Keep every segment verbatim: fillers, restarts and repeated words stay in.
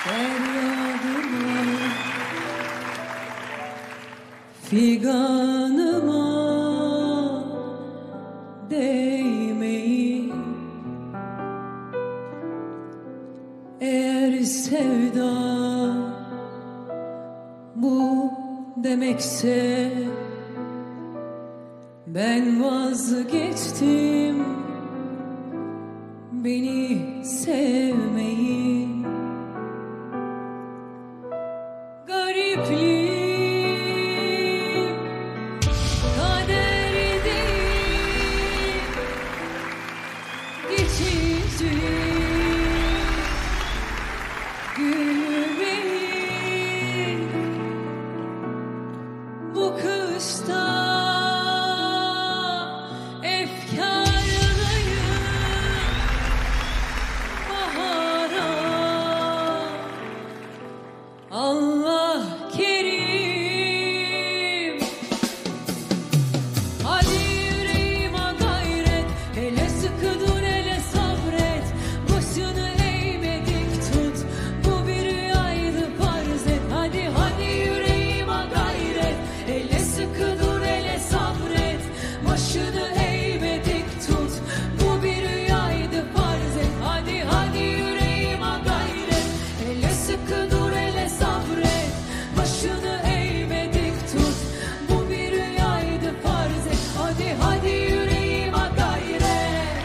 Feryadıma, figanıma değmeyin. Eğer sevda bu demekse ben vazgeçtim, beni sevmeyin. Garipliğim kader değil, geçici gülmeyin. Bu kışta Allah kerim. Hadi yüreğime gayret, hele sıkı dur, hele sabret. Başını eğme dik tut, bu bir rüyaydı farz et. Hadi hadi yüreğime gayret, hele sıkı dur, hele sabret. Başını eğme dik tut, bu bir rüyaydı farz et. Hadi hadi yüreğime gayret, hele sıkı dur, hele sabret. Başını eğme dik tut, bu bir rüyaydı farz et. Hadi hadi yüreğime gayret.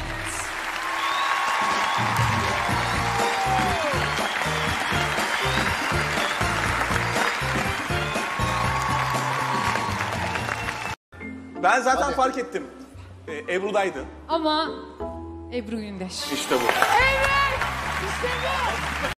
Ben zaten fark ettim. Ee, Ebru'daydı. Ama Ebru Gündeş. İşte bu. Evet! İşte bu!